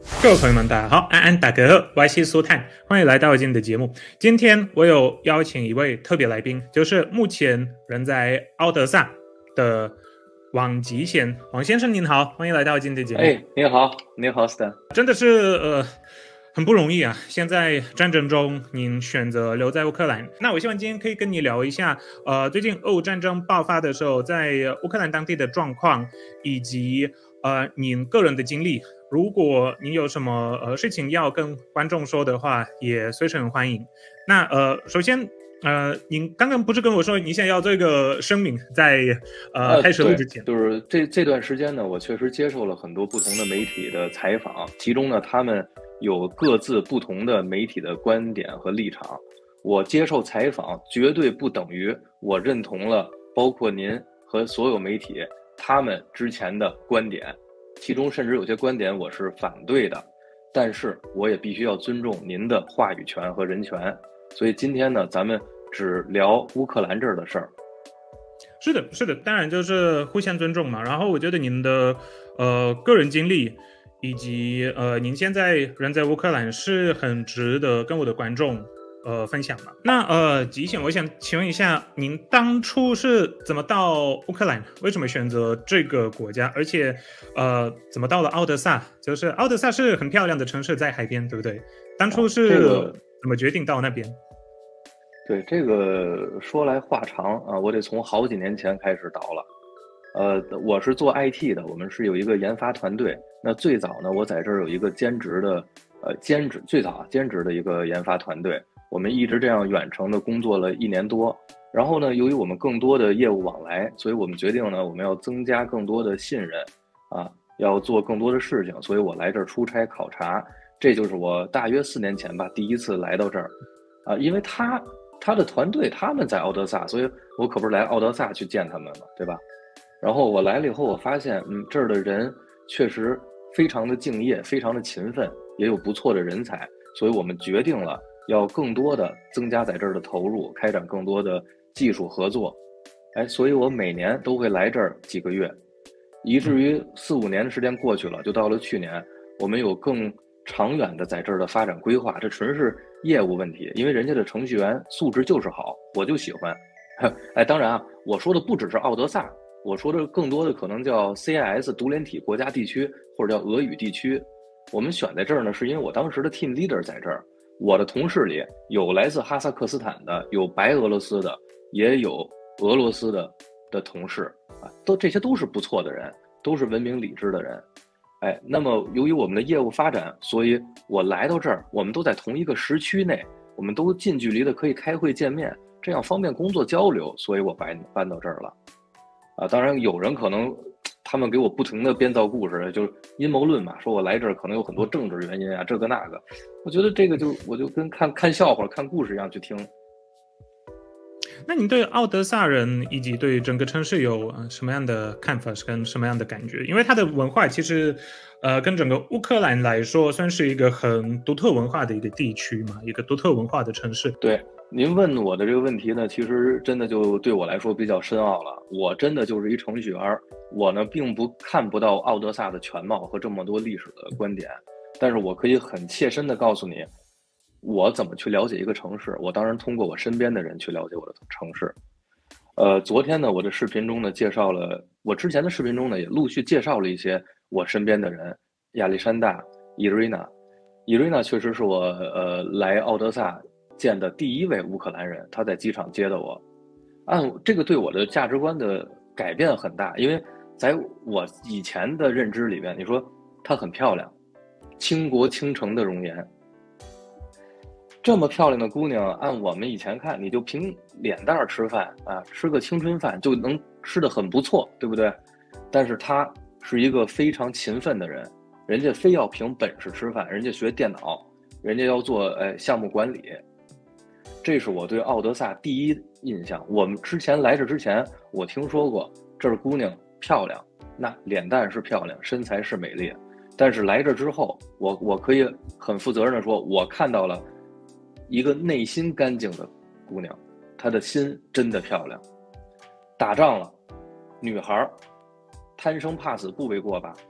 各位朋友们，大家好，安安大哥，我是苏探，欢迎来到今天的节目。今天我有邀请一位特别来宾，就是目前人在奥德萨的王吉贤。王先生您好，欢迎来到今天的节目。 您好，您好 Stan。 真的是很不容易啊！现在战争中，您选择留在乌克兰。那我希望今天可以跟你聊一下，最近俄乌战争爆发的时候，在乌克兰当地的状况，以及您个人的经历。如果您有什么事情要跟观众说的话，也随时很欢迎。那首先您刚刚不是跟我说你想要这个声明在开始录之前， 就是这段时间呢，我确实接受了很多不同的媒体的采访，其中呢，他们有各自不同的媒体的观点和立场。我接受采访绝对不等于我认同了包括您和所有媒体他们之前的观点。其中甚至有些观点我是反对的，但是我也必须要尊重您的话语权和人权。所以今天呢，咱们只聊乌克兰这儿的事儿。 是的，是的，当然就是互相尊重嘛。然后我觉得您的个人经历以及您现在人在乌克兰是很值得跟我的观众分享嘛。那吉贤，我想请问一下，您当初是怎么到乌克兰？为什么选择这个国家？而且怎么到了奥德萨？就是奥德萨是很漂亮的城市，在海边，对不对？当初是怎么决定到那边？ 对，这个说来话长啊，我得从好几年前开始倒了。我是做 IT 的，我们是有一个研发团队。那最早呢，我在这儿有一个兼职的一个研发团队。我们一直这样远程的工作了1年多，然后呢，由于我们更多的业务往来，所以我们决定呢，我们要增加更多的信任，要做更多的事情，所以我来这儿出差考察，这就是我大约4年前吧，第一次来到这儿，因为他的团队他们在奥德萨，所以我可不是来奥德萨去见他们嘛，对吧？然后我来了以后，我发现，这儿的人确实非常的敬业，非常的勤奋，也有不错的人才，所以我们决定了要更多的增加在这儿的投入，开展更多的技术合作。所以我每年都会来这儿几个月，以至于4、5年的时间过去了，就到了去年，我们有更长远的在这儿的发展规划。这纯是业务问题，因为人家的程序员素质就是好，我就喜欢。当然啊，我说的不只是奥德萨，我说的更多的可能叫 CIS 独联体国家地区，或者叫俄语地区。我们选在这儿呢，是因为我当时的 team leader 在这儿，我的同事里有来自哈萨克斯坦的，有白俄罗斯的，也有俄罗斯的同事这些都是不错的人，都是文明理智的人。那么由于我们的业务发展，所以我来到这儿，我们都在同一个时区内，我们都近距离的可以开会见面，这样方便工作交流，所以我搬到这儿了。当然有人可能他们给我不停的编造故事，就是阴谋论嘛，说我来这儿可能有很多政治原因啊，这个那个。我觉得这个我就跟看笑话、看故事一样去听。 那你对奥德萨人以及对整个城市有什么样的看法，跟什么样的感觉？因为它的文化其实，跟整个乌克兰来说，算是一个很独特文化的一个地区嘛，一个独特文化的城市。 对，您问我的这个问题呢，其实真的就对我来说比较深奥了。我真的就是一程序员，我呢并看不到奥德萨的全貌和这么多历史的观点，但是我可以很切身的告诉你，我怎么去了解一个城市。我当然通过我身边的人去了解我的城市。昨天呢，我的视频中呢介绍了，我之前的视频中呢也陆续介绍了一些我身边的人，亚历山大、伊瑞娜确实是我来奥德萨见的第一位乌克兰人，他在机场接的我。这个对我的价值观的改变很大，因为在我以前的认知里面，你说她很漂亮，倾国倾城的容颜，这么漂亮的姑娘，按我们以前看，你就凭脸蛋吃饭吃个青春饭就能吃得很不错，对不对？但是她是一个非常勤奋的人，人家非要凭本事吃饭，人家学电脑，人家要做项目管理。这是我对奥德萨第一印象。我们来这之前，我听说过这儿姑娘漂亮，那脸蛋是漂亮，身材是美丽。但是来这之后，我可以很负责任的说，我看到了一个内心干净的姑娘，她的心真的漂亮。打仗了，女孩贪生怕死不为过吧？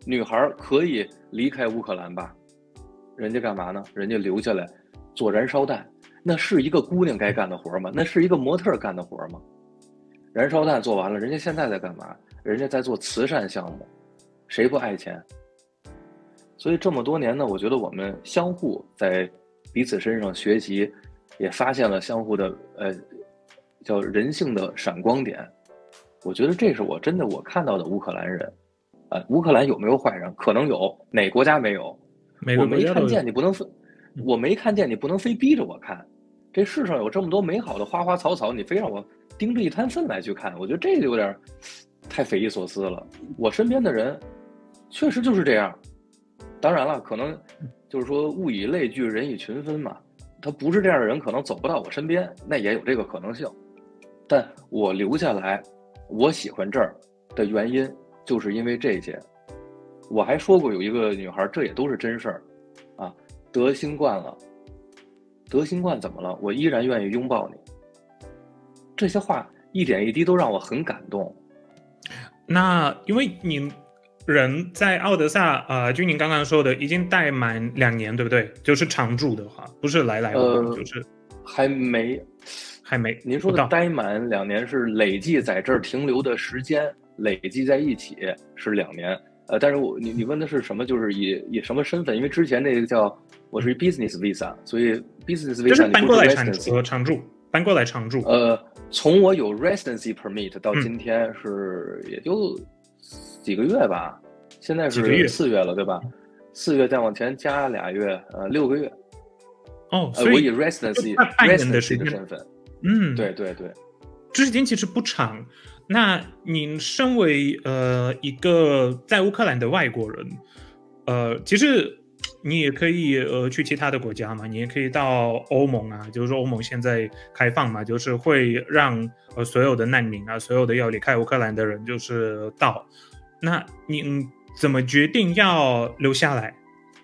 女孩可以离开乌克兰吧？人家干嘛呢？人家留下来做燃烧弹，那是一个姑娘该干的活吗？那是一个模特干的活吗？燃烧弹做完了，人家现在在干嘛？人家在做慈善项目，谁不爱钱？所以这么多年呢，我觉得我们相互在彼此身上学习，也发现了相互的叫人性的闪光点。我觉得这是我看到的乌克兰人。乌克兰有没有坏人？可能有，哪国家没有？我没看见，你不能非，我没看见，你不能非逼着我看。这世上有这么多美好的花花草草，你非让我盯着一滩粪来去看，我觉得这个有点太匪夷所思了。我身边的人确实就是这样。当然了，可能就是说物以类聚，人以群分嘛。他不是这样的人，可能走不到我身边，那也有这个可能性。但我留下来，我喜欢这儿的原因，就是因为这些。我还说过有一个女孩，这也都是真事儿，啊，得新冠了，得新冠怎么了？我依然愿意拥抱你。这些话一点一滴都让我很感动。 那因为你人在奥德萨，就您刚刚说的，已经待满2年，对不对？就是常住的话，不是来往，就是还没。您说的待满2年是累计在这儿停留的时间，累计在一起是2年。但是你问的是什么？就是以什么身份？因为之前那个叫我是 business visa， 所以 business visa 就是搬过来常住，搬过来常住。 从我有 residency permit 到今天是也就几个月吧。现在是4月了，对吧？4月再往前加2月，6个月。 哦，所以我以 residency 的身份。对， 这时间其实不长。那您身为一个在乌克兰的外国人，其实你也可以去其他的国家嘛，你也可以到欧盟啊，就是说欧盟现在开放嘛，就是会让所有的难民啊，所有的要离开乌克兰的人就是到。那您怎么决定要留下来？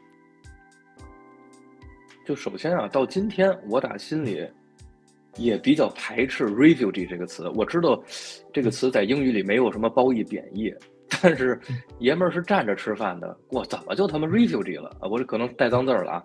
就首先啊，到今天我打心里也比较排斥 refugee 这个词。我知道这个词在英语里没有什么褒义贬义，但是爷们儿是站着吃饭的，我怎么就他妈 refugee 了啊？我这可能带脏字了啊！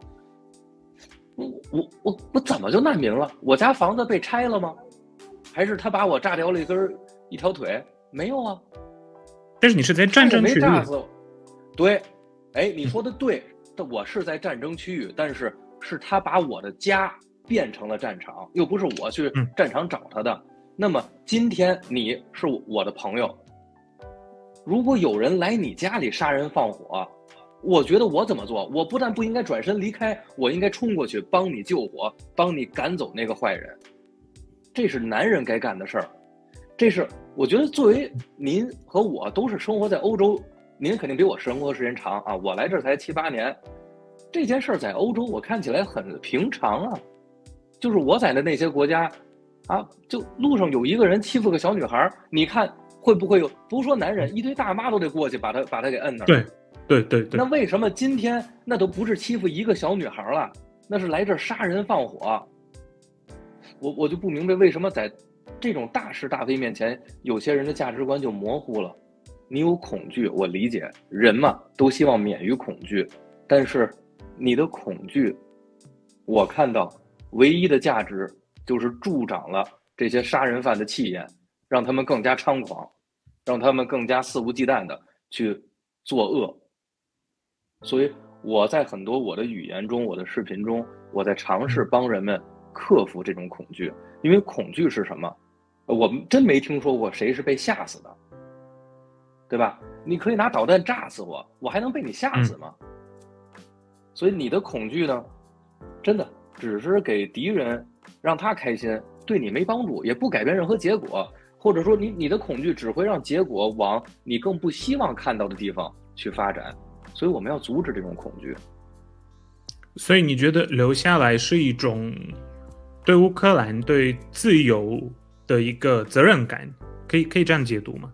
我怎么就难民了？我家房子被拆了吗？还是他把我炸掉了一条腿？没有啊。 但是你是在战争区域。 没炸死我。对，哎，你说的对，我是在战争区域，但是他把我的家变成了战场，又不是我去战场找他的。那么今天你是我的朋友，如果有人来你家里杀人放火，我觉得我怎么做？我不但不应该转身离开，我应该冲过去帮你救火，帮你赶走那个坏人。这是男人该干的事儿。这是我觉得作为您和我都是生活在欧洲，您肯定比我生活时间长啊，我来这儿才7、8年。这件事儿在欧洲我看起来很平常啊，就是我在的那些国家啊，就路上有一个人欺负个小女孩，你看会不会有？不说男人，一堆大妈都得过去把他给摁那儿。 对。 那为什么今天那都不是欺负一个小女孩了，那是来这儿杀人放火？我就不明白为什么在这种大是大非面前，有些人的价值观就模糊了。你有恐惧，我理解，人嘛都希望免于恐惧，但是你的恐惧，我看到唯一的价值就是助长了这些杀人犯的气焰，让他们更加猖狂，让他们更加肆无忌惮的去作恶。所以我在很多我的语言中，我的视频中，我在尝试帮人们克服这种恐惧。因为恐惧是什么？我们真没听说过谁是被吓死的，对吧？你可以拿导弹炸死我，我还能被你吓死吗？所以你的恐惧呢，真的只是给敌人让他开心，对你没帮助，也不改变任何结果。或者说你的恐惧只会让结果往你更不希望看到的地方去发展。所以我们要阻止这种恐惧。 所以你觉得留下来是一种对乌克兰对自由的一个责任感，可以这样解读吗？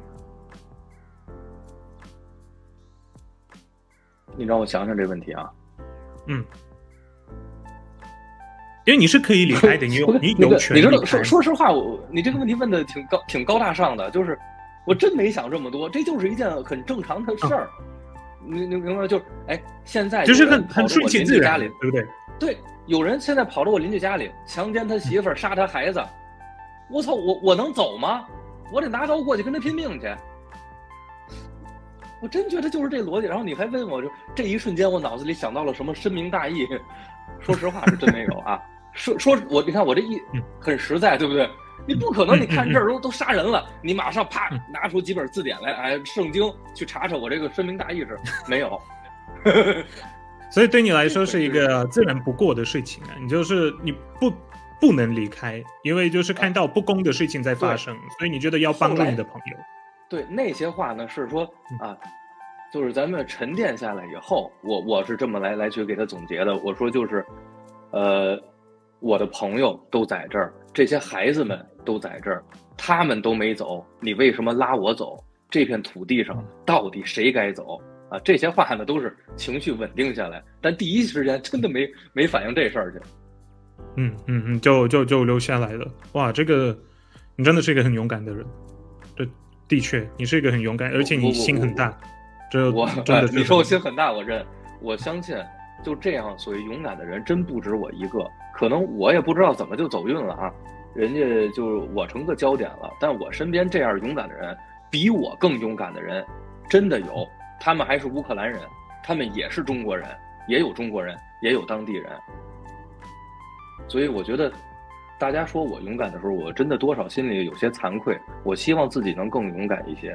你让我想想这问题啊。 因为你是可以离开的，你有权利离开。 你知道，说实话，你这个问题问的挺高大上的，就是我真没想这么多，这就是一件很正常的事儿。 你明白就是，哎，现在就是很顺其自然，对不对？ 对，有人现在跑到我邻居家里强奸他媳妇儿，杀他孩子，我操，我能走吗？我得拿刀过去跟他拼命去。我真觉得就是这逻辑。然后你还问我，就这一瞬间我脑子里想到了什么深明大义？说实话是真没有啊。你看我这很实在，对不对？你不可能，你看这儿都杀人了，你马上啪拿出几本字典来，哎，圣经去查查我这个深明大义是没有。 所以对你来说是一个自然不过的事情啊，你就是你不能离开，因为就是看到不公的事情在发生，所以你觉得要帮助你的朋友。 对，那些话呢是说啊，就是咱们沉淀下来以后，我是这么来去给他总结的。我说就是，我的朋友都在这儿，这些孩子们都在这儿，他们都没走，你为什么拉我走？这片土地上到底谁该走啊？这些话呢都是情绪稳定下来，但第一时间真的没反应这事儿去。 就留下来了。哇，这个你真的是一个很勇敢的人。的确，你是一个很勇敢，而且你心很大。 我真的，你说我心很大，我认。我相信，就这样所谓勇敢的人，真不止我一个。可能我也不知道怎么就走运了啊，人家就我成个焦点了。但我身边这样勇敢的人，比我更勇敢的人，真的有。他们还是乌克兰人，他们也是中国人，也有中国人，也有当地人。所以我觉得。大家说我勇敢的时候，我真的多少心里有些惭愧。我希望自己能更勇敢一些。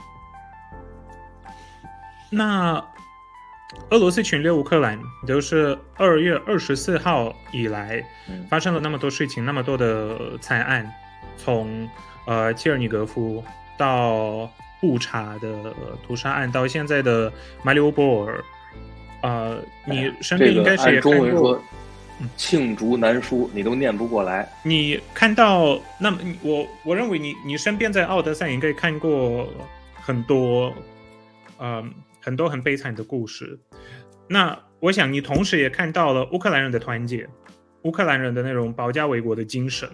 那俄罗斯侵略乌克兰，就是2月24号以来发生了那么多事情，那么多的惨案，从切尔尼戈夫到布查的屠杀案，到现在的马里乌波尔，你身边应该是也看过。 中文说罄竹难书，你都念不过来。 你看到，那么我认为你身边在奥德赛应该看过很多很悲惨的故事。那我想你同时也看到了乌克兰人的团结，乌克兰人的那种保家卫国的精神。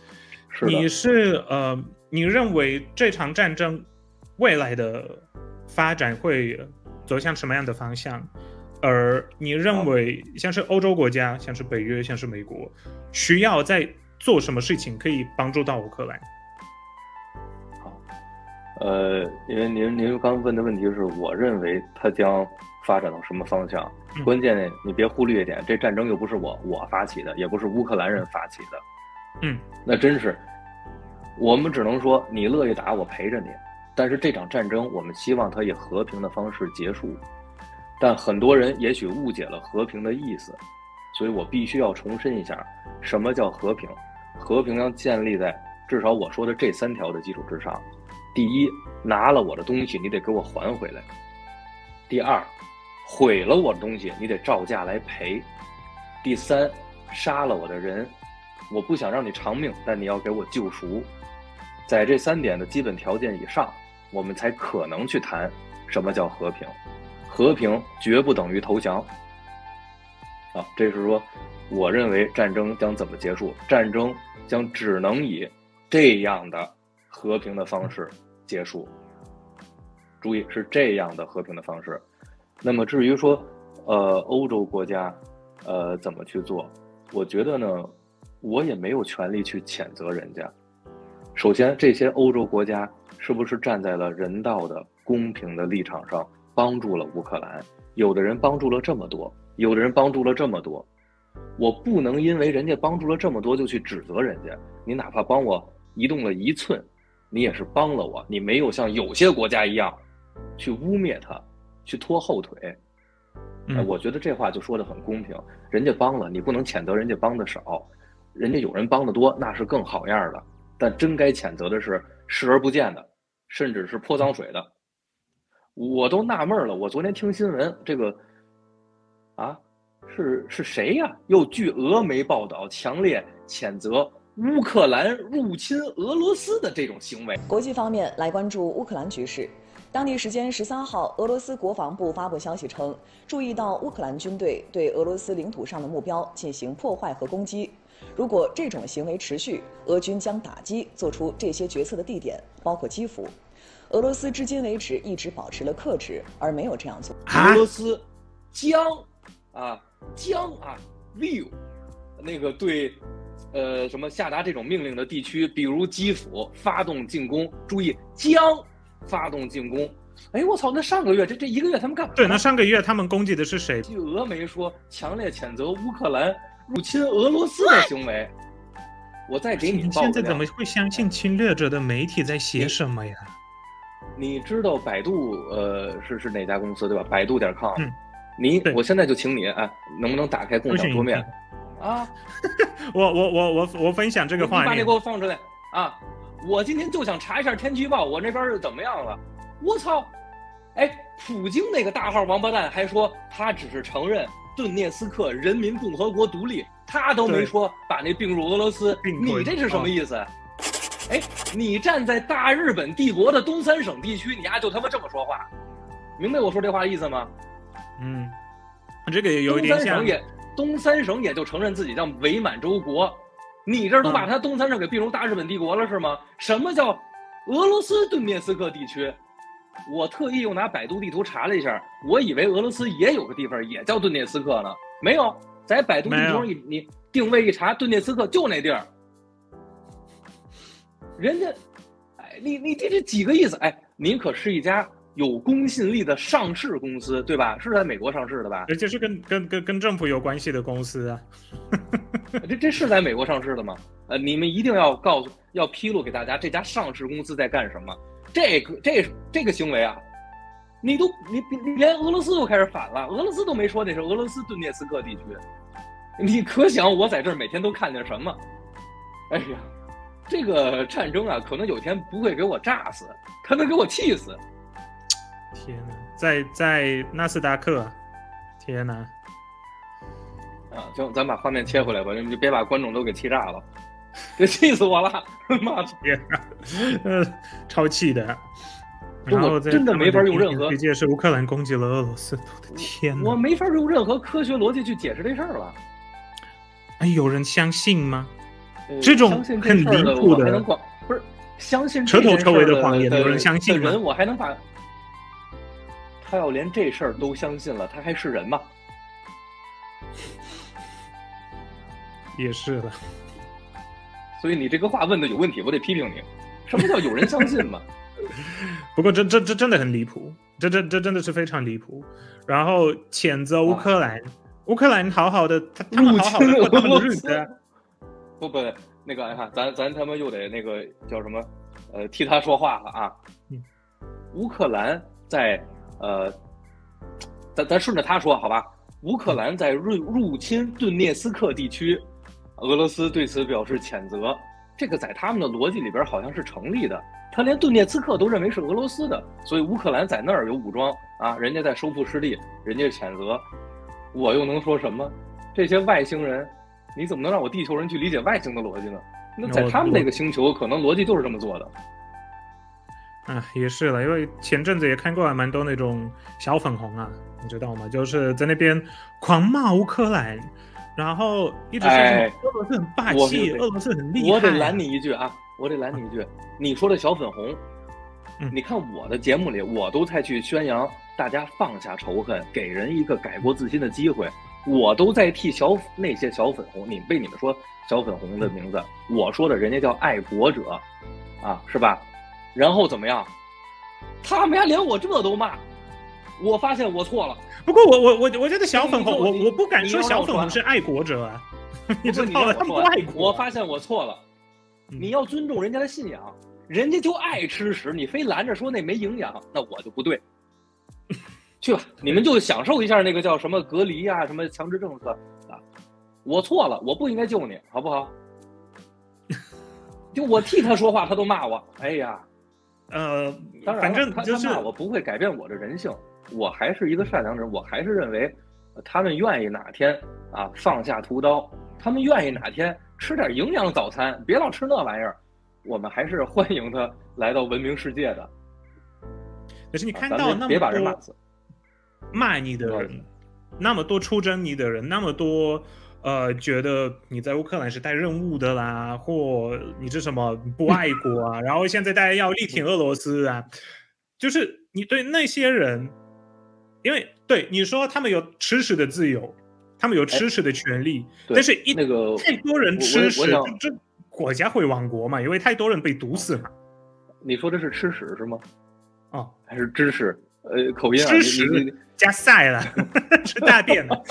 你认为这场战争未来的发展会走向什么样的方向？而你认为像是欧洲国家，像是北约，像是美国，需要在做什么事情可以帮助到乌克兰？ 好，因为您刚问的问题是我认为它将发展到什么方向？关键你别忽略一点，这战争又不是我发起的，也不是乌克兰人发起的。那真是，我们只能说你乐意打，我陪着你。但是这场战争，我们希望它以和平的方式结束。但很多人也许误解了和平的意思，所以我必须要重申一下，什么叫和平？和平要建立在至少我说的这3条的基础之上。第一，拿了我的东西，你得给我还回来；第二，毁了我的东西，你得照价来赔；第三，杀了我的人，我不想让你偿命，但你要给我救赎。在这3点的基本条件以上，我们才可能去谈什么叫和平。和平绝不等于投降啊！这是说，我认为战争将怎么结束？战争将只能以这样的和平的方式结束。注意，是这样的和平的方式。那么至于说，欧洲国家，怎么去做？我觉得呢，我也没有权利去谴责人家。首先，这些欧洲国家是不是站在了人道的、公平的立场上？帮助了乌克兰，有的人帮助了这么多，有的人帮助了这么多，我不能因为人家帮助了这么多就去指责人家。你哪怕帮我移动了1寸，你也是帮了我，你没有像有些国家一样去污蔑他，去拖后腿。我觉得这话就说得很公平，人家帮了，你不能谴责人家帮的少，人家有人帮的多，那是更好样的。但真该谴责的是视而不见的，甚至是泼脏水的。我都纳闷了，我昨天听新闻，这个是谁呀？又据俄媒报道，强烈谴责乌克兰入侵俄罗斯的这种行为。 国际方面来关注乌克兰局势。当地时间13号，俄罗斯国防部发布消息称，注意到乌克兰军队对俄罗斯领土上的目标进行破坏和攻击。如果这种行为持续，俄军将打击做出这些决策的地点，包括基辅。 俄罗斯至今为止一直保持了克制，而没有这样做。 俄罗斯将will 那个对什么下达这种命令的地区，比如基辅发动进攻，注意将发动进攻。哎，我操！那上个月这1个月他们干嘛？ 对，那上个月他们攻击的是谁？ 据俄媒说，强烈谴责乌克兰入侵俄罗斯的行为。我再给你报个料。 现在怎么会相信侵略者的媒体在写什么呀？ 你知道百度是哪家公司对吧？百度.com。我现在就请你能不能打开共享桌面啊？ 我分享这个画面。 你把你给我放出来啊！我今天就想查一下天气预报，我那边是怎么样了？我操！哎，普京那个大号王八蛋还说他只是承认顿涅斯克人民共和国独立，他都没说把那并入俄罗斯。你这是什么意思？哎，你站在大日本帝国的东三省地区，你就他妈这么说话，明白我说这话的意思吗？ 这个也有一点像。 东三省也就承认自己叫伪满洲国，你这都把他东三省给并入大日本帝国了是吗？什么叫俄罗斯顿涅斯克地区？我特意又拿百度地图查了一下，我以为俄罗斯也有个地方也叫顿涅斯克呢，没有，在百度地图上你定位一查，顿涅斯克就那地儿。人家，你这几个意思？您可是一家有公信力的上市公司，对吧？是在美国上市的吧？ 而且是跟政府有关系的公司啊。 这是在美国上市的吗？你们一定要披露给大家，这家上市公司在干什么？这个行为你连俄罗斯都开始反了，俄罗斯都没说那是俄罗斯顿涅斯克地区，你可想我在这儿每天都看见什么？哎呀，这个战争可能有天不会给我炸死，他能给我气死。 天哪，在纳斯达克，天哪！ 行，咱把画面切回来吧，你就别把观众都给气炸了，这气死我了！妈的， 超气的。然后真的没法用任何世界是乌克兰攻击了俄罗斯，我的天哪！ 我没法用任何科学逻辑去解释这事儿了。 有人相信吗？这种很离谱的， 不是相信彻头彻尾的谎言，有人相信吗？ 我还能把他要连这事儿都相信了，他还是人吗？ 也是的。 所以你这个话问的有问题，我得批评你。什么叫有人相信嘛？ 不过这真的很离谱，这真的是非常离谱。然后谴责乌克兰，乌克兰好好的，他们好好的过他们的日子。 不，那个咱他妈又得那个叫什么？替他说话了啊！乌克兰在咱顺着他说好吧。乌克兰在入侵顿涅斯克地区，俄罗斯对此表示谴责。这个在他们的逻辑里边好像是成立的。他连顿涅茨克都认为是俄罗斯的，所以乌克兰在那儿有武装人家在收复失地，人家谴责。我又能说什么？这些外星人，你怎么能让我地球人去理解外星的逻辑呢？那在他们那个星球，可能逻辑就是这么做的。 也是了，因为前阵子也看过还蛮多那种小粉红你知道吗？就是在那边狂骂乌克兰，然后一直说俄罗斯很霸气，俄罗斯很厉害。 我得拦你一句你说的小粉红，你看我的节目里，我都在去宣扬大家放下仇恨，给人一个改过自新的机会。我都在替那些小粉红，被你们说小粉红的名字，我说的人家叫爱国者，是吧？然后怎么样？他们连我这都骂，我发现我错了。 不过我觉得小粉红，我不敢说小粉红是爱国者你知道吗？他们不爱国。 我发现我错了，你要尊重人家的信仰，人家就爱吃屎，你非拦着说那没营养，那我就不对。去吧，你们就享受一下那个叫什么隔离什么强制政策我错了，我不应该救你，好不好？就我替他说话，他都骂我。哎呀。 当然，反正就是他骂我不会改变我的人性，我还是一个善良人，我还是认为，他们愿意哪天放下屠刀，他们愿意哪天吃点营养早餐，别老吃那玩意儿，我们还是欢迎他来到文明世界的。 可是你看到那么多别把人骂死， 骂你的人，那么多出征你的人，那么多。觉得你在乌克兰是带任务的啦，或你是什么不爱国然后现在大家要力挺俄罗斯就是你对那些人，因为对你说他们有吃屎的自由，他们有吃屎的权利，但是那个太多人吃屎， 就这国家会亡国嘛？因为太多人被毒死嘛。 你说的是吃屎是吗？ 哦， 还是知识？口音啊， 吃屎加晒了，吃大便了。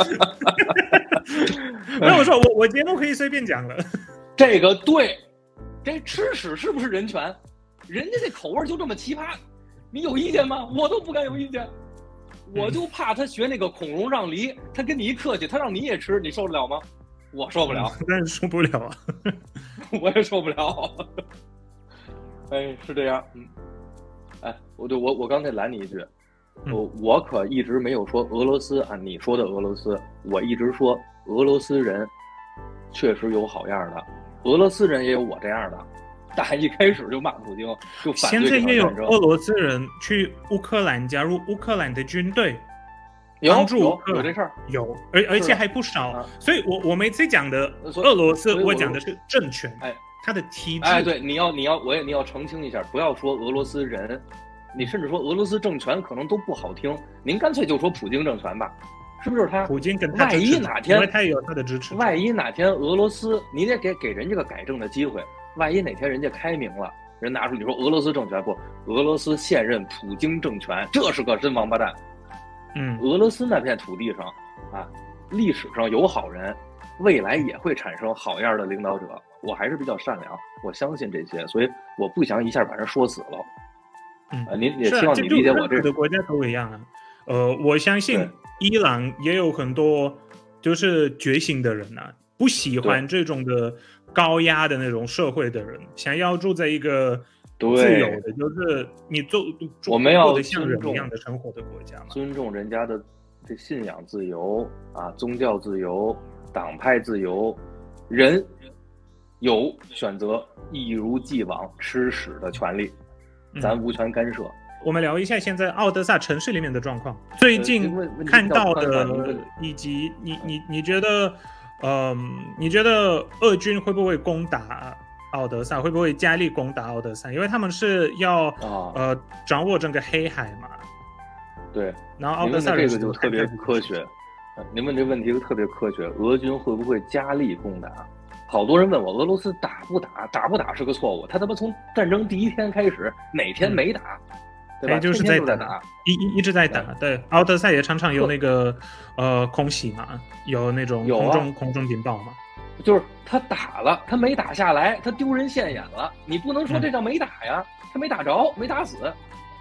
没有，我说我节目可以随便讲了。 这个对，这吃屎是不是人权？人家这口味就这么奇葩，你有意见吗？我都不敢有意见，我就怕他学那个孔融让梨，他跟你一客气，他让你也吃，你受得了吗？我受不了， 但是受不了啊， 我也受不了。哎，是这样，哎，我刚才拦你一句，我可一直没有说俄罗斯啊，你说的俄罗斯，我一直说俄罗斯人确实有好样的，俄罗斯人也有我这样的。但一开始就骂普京，就反对这场战争。 现在也有俄罗斯人去乌克兰加入乌克兰的军队，帮助有这事儿， 有，而且还不少。所以我每次讲的俄罗斯，我讲的是政权，它的体制。 哎，对，你要澄清一下，不要说俄罗斯人，你甚至说俄罗斯政权可能都不好听，您干脆就说普京政权吧，是不是他？ 普京跟他万一哪天， 因为他也有他的支持， 万一哪天俄罗斯，你得给人家个改正的机会。万一哪天人家开明了，人拿出你说俄罗斯政权不，俄罗斯现任普京政权，这是个真王八蛋。俄罗斯那片土地上啊，历史上有好人，未来也会产生好样的领导者。我还是比较善良，我相信这些，所以我不想一下把人说死了。您也希望你理解我这个国家都一样啊。我相信伊朗也有很多就是觉醒的人啊，不喜欢这种的高压的那种社会的人，想要住在一个自由的，就是你我们要过得像人一样的生活的国家嘛， 尊重人家的这信仰自由啊，宗教自由、党派自由，人有选择一如既往吃屎的权利，咱无权干涉。 我们聊一下现在奥德萨城市里面的状况，最近看到的，以及你觉得，你觉得俄军会不会攻打奥德萨？会不会加力攻打奥德萨？因为他们是要掌握整个黑海嘛。 对， 然后奥德萨这个就特别科学。您问这问题特别科学，俄军会不会加力攻打？好多人问我，俄罗斯打不打？打不打是个错误。他妈从战争第一天开始，哪天没打？对吧？ 就是在打，一直在打。对，奥德赛也常常有那个空袭嘛，有那种空中警报嘛。 就是他打了，他没打下来，他丢人现眼了。你不能说这叫没打呀，他没打着，没打死。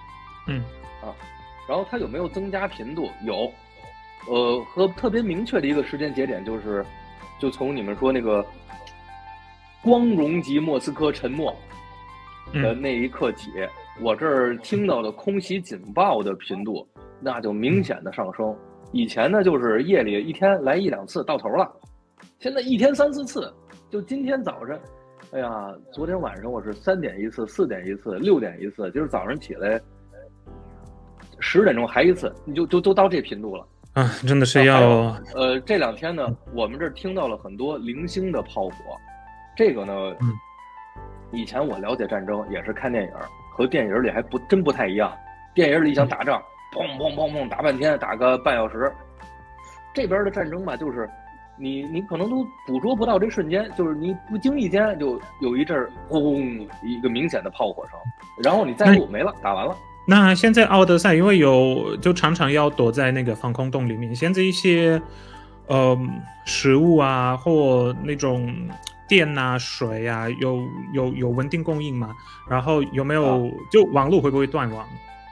然后他有没有增加频度？有。和特别明确的一个时间节点就从你们说那个光荣级莫斯科沉没的那一刻起。我这儿听到的空袭警报的频度，那就明显的上升。以前呢，就是夜里一天来1-2次到头了，现在一天3-4次。就今天早上，哎呀，昨天晚上我是3点一次，4点一次，6点一次，今儿早上起来10点钟还一次，你就到这频度了啊！真的是要这2天呢，我们这儿听到了很多零星的炮火。这个呢，以前我了解战争也是看电影。和电影里还真不太一样，电影里想打仗，砰砰砰砰打半天，打个半小时。这边的战争吧，就是你可能都捕捉不到这瞬间，就是你不经意间就有一阵轰一个明显的炮火声，然后你再录没了，打完了。 那现在奥德赛因为就常常要躲在那个防空洞里面，现在一些食物啊或那种电啊水啊有稳定供应吗？然后有没有就网络会不会断网？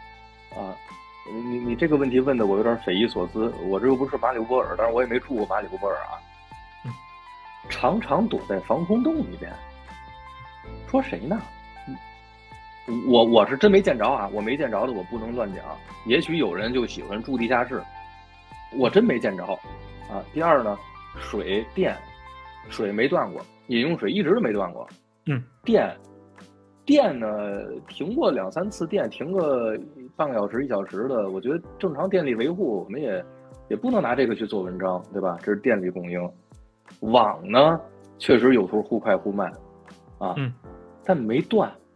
你这个问题问的我有点匪夷所思。我这又不是马里乌波尔，但是我也没住过马里乌波尔啊。常常躲在防空洞里边，说谁呢？我是真没见着啊，我没见着的我不能乱讲。也许有人就喜欢住地下室，我真没见着啊。第二呢，水没断过，饮用水一直都没断过。电呢停过2-3次电，停个半个小时1小时的，我觉得正常电力维护我们也不能拿这个去做文章，对吧？这是电力供应。网呢确实有时候忽快忽慢啊，但没断。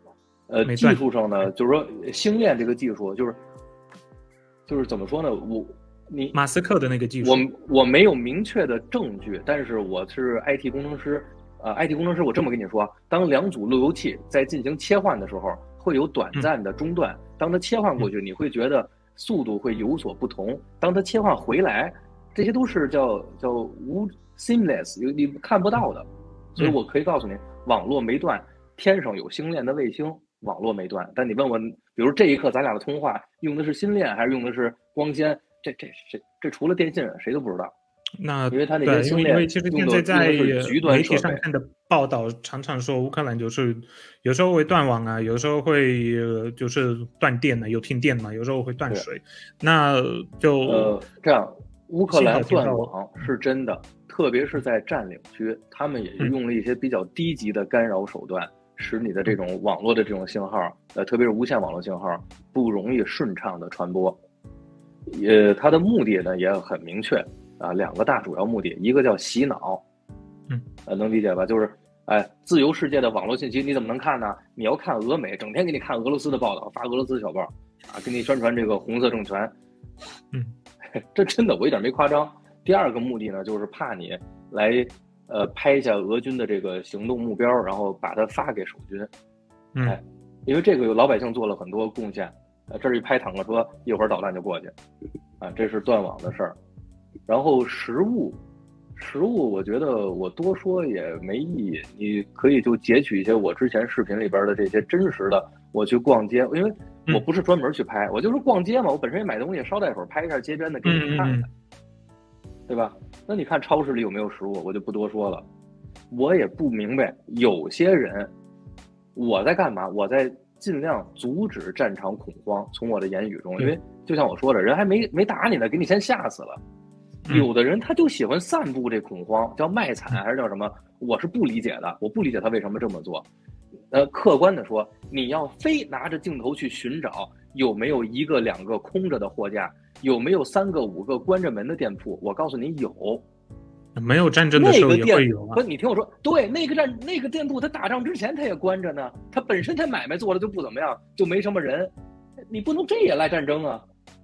技术上呢，就是说星链这个技术，就是怎么说呢？ 马斯克的那个技术， 我没有明确的证据，但是我是 IT 工程师。IT 工程师，我这么跟你说，当两组路由器在进行切换的时候，会有短暂的中断。当它切换过去，你会觉得速度会有所不同。当它切换回来，这些都是叫无 seamless， 你看不到的。所以我可以告诉你，网络没断，天上有星链的卫星，网络没断。但你问我，比如这一刻咱俩的通话用的是星链还是用的是光纤，这除了电信谁都不知道。 那因为它那些星链， 因为其实现在在媒体上看的报道，常常说乌克兰就是有时候会断网啊，有时候会就是断电有停电嘛，有时候会断水。那就这样，乌克兰断网是真的，特别是在占领区，他们也用了一些比较低级的干扰手段，使你的这种网络的这种信号，特别是无线网络信号不容易顺畅的传播。它的目的呢也很明确。两个大主要目的，一个叫洗脑，能理解吧？就是，自由世界的网络信息你怎么能看呢？你要看俄美，整天给你看俄罗斯的报道，发俄罗斯小报，给你宣传这个红色政权，这真的我一点没夸张。第二个目的呢，就是怕你来，拍一下俄军的这个行动目标，然后把它发给守军，因为这个有老百姓做了很多贡献，这儿一拍坦克车，一会儿导弹就过去，这是断网的事儿。然后食物，我觉得我多说也没意义。你可以就截取一些我之前视频里边的这些真实的，我去逛街，因为我不是专门去拍，我就是逛街嘛。我本身也买东西，捎带手拍一下街边的给你们看看，对吧？那你看超市里有没有食物，我就不多说了。我也不明白有些人，我在干嘛？我在尽量阻止战场恐慌。从我的言语中，因为就像我说的，人还没打你呢，给你先吓死了。有的人他就喜欢散布这恐慌，叫卖惨还是叫什么？我是不理解的，我不理解他为什么这么做。客观的说，你要非拿着镜头去寻找有没有1个2个空着的货架，有没有3个5个关着门的店铺，我告诉你有。 没有战争的时候也会有不，你听我说，对，那个店铺，他打仗之前他也关着呢，他本身他买卖做的就不怎么样，就没什么人，你不能这也赖战争啊。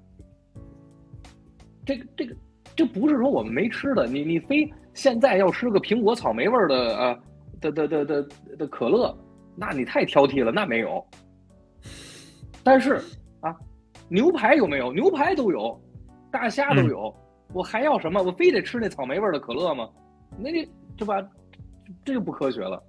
这不是说我们没吃的，你非现在要吃个苹果草莓味的的可乐，那你太挑剔了，那没有。但是牛排有没有？牛排都有，大虾都有，我还要什么？我非得吃那草莓味的可乐吗？那这吧，这就不科学了。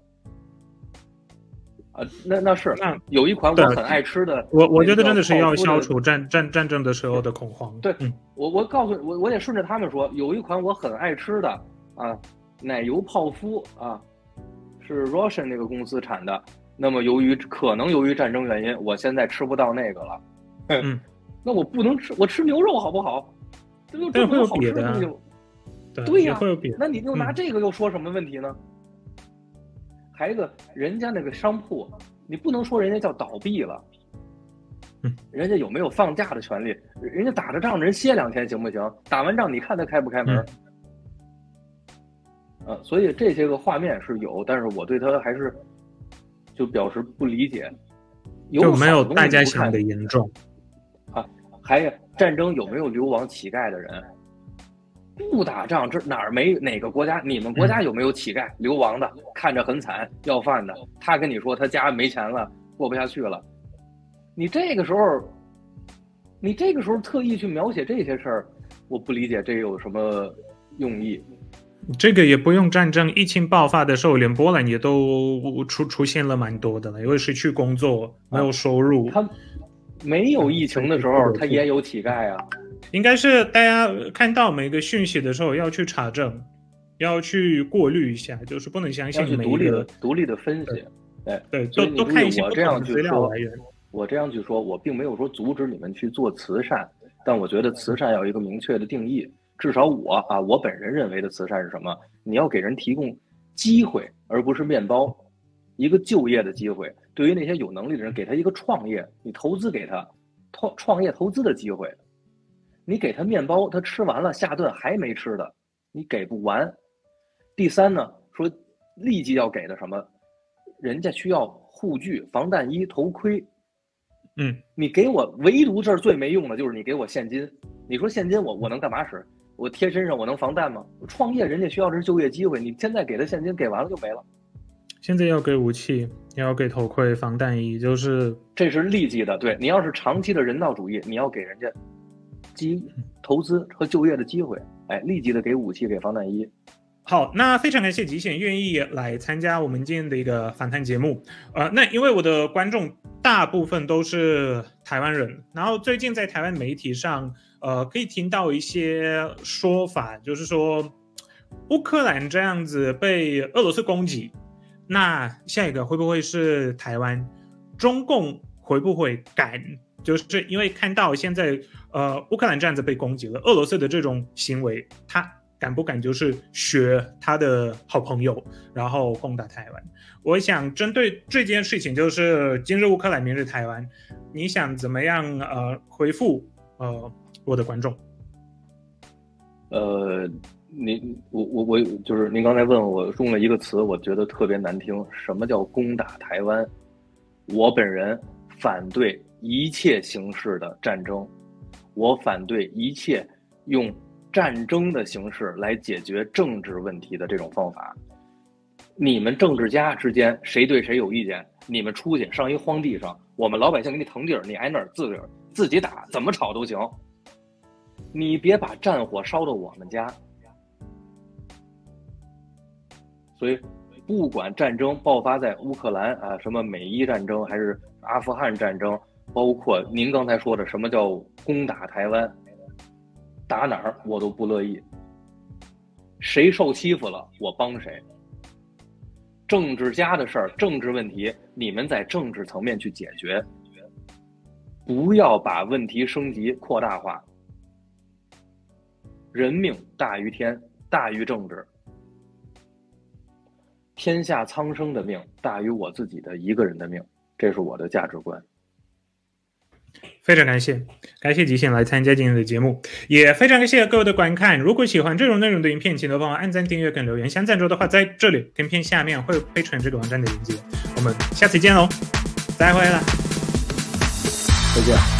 那是有一款我很爱吃的， 我觉得真的是要消除战争的时候的恐慌。 对，我告诉我也顺着他们说，有一款我很爱吃的奶油泡芙是 Russian 那个公司产的。那么可能由于战争原因，我现在吃不到那个了。那我不能吃，我吃牛肉好不好？这会有好吃的东西。对呀，那你又拿这个又说什么问题呢？还有一个，人家那个商铺，你不能说人家叫倒闭了，人家有没有放假的权利？人家打着仗，人歇2天行不行？打完仗，你看他开不开门？所以这些个画面是有，但是我对他还是就表示不理解。 就没有大家想的严重还有战争有没有流亡乞丐的人？不打仗，这哪个国家？你们国家有没有乞丐流亡的？看着很惨，要饭的。他跟你说他家没钱了，过不下去了。你这个时候特意去描写这些事儿，我不理解这有什么用意。 这个也不用战争，疫情爆发的时候，连波兰也都出现了蛮多的了，因为失去工作，没有收入。 他没有疫情的时候，他也有乞丐啊。 应该是大家看到每个讯息的时候要去查证，要去过滤一下，就是不能相信每一个独立的分析。 对，都看一些不同的资料来源。 我这样去说，我并没有说阻止你们去做慈善，但我觉得慈善要有一个明确的定义。至少我本人认为的慈善是什么？你要给人提供机会，而不是面包，一个就业的机会。对于那些有能力的人，给他一个创业，你投资给他创业投资的机会。你给他面包，他吃完了，下顿还没吃的，你给不完。第三呢，说立即要给的什么？ 人家需要护具、防弹衣、头盔。你给我唯独这儿最没用的就是你给我现金。你说现金我能干嘛使？我贴身上我能防弹吗？创业人家需要的是就业机会，你现在给他现金给完了就没了。 现在要给武器，要给头盔、防弹衣，就是这是立即的。对，你要是长期的人道主义，你要给人家投资和就业的机会，立即的给武器、给防弹衣。 好，那非常感谢极限愿意来参加我们今天的一个访谈节目。那因为我的观众大部分都是台湾人，然后最近在台湾媒体上，可以听到一些说法，就是说乌克兰这样子被俄罗斯攻击，那下一个会不会是台湾？中共会不会敢？就是因为看到现在乌克兰这样子被攻击了，俄罗斯的这种行为，他敢不敢就是学他的好朋友，然后攻打台湾？我想针对这件事情，就是今日乌克兰，明日台湾，你想怎么样回复我的观众？ 我就是您刚才问我用了一个词，我觉得特别难听，什么叫攻打台湾？我本人反对一切形式的战争，我反对一切用战争的形式来解决政治问题的这种方法。你们政治家之间谁对谁有意见，你们出去上一荒地上，我们老百姓给你腾地儿，你挨那儿自己打，怎么吵都行。你别把战火烧到我们家。所以不管战争爆发在乌克兰啊，什么美伊战争还是阿富汗战争，包括您刚才说的什么叫攻打台湾，打哪儿我都不乐意。谁受欺负了我帮谁。政治家的事儿，政治问题你们在政治层面去解决，不要把问题升级扩大化。人命大于天，大于政治。天下苍生的命大于我自己的一个人的命，这是我的价值观。 非常感谢极限来参加今天的节目，也非常感谢各位的观看。如果喜欢这种内容的影片，请帮我按赞、订阅跟留言。想赞助的话，在这里影片下面会有Patreon这个网站的链接。我们下次见喽，再会了， 再见。